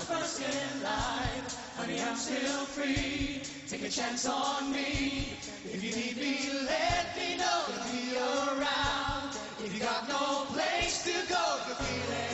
first in life. Honey, I'm still free. Take a chance on me. If you need me, let me know. I'll be around. If you got no place to go, you're feeling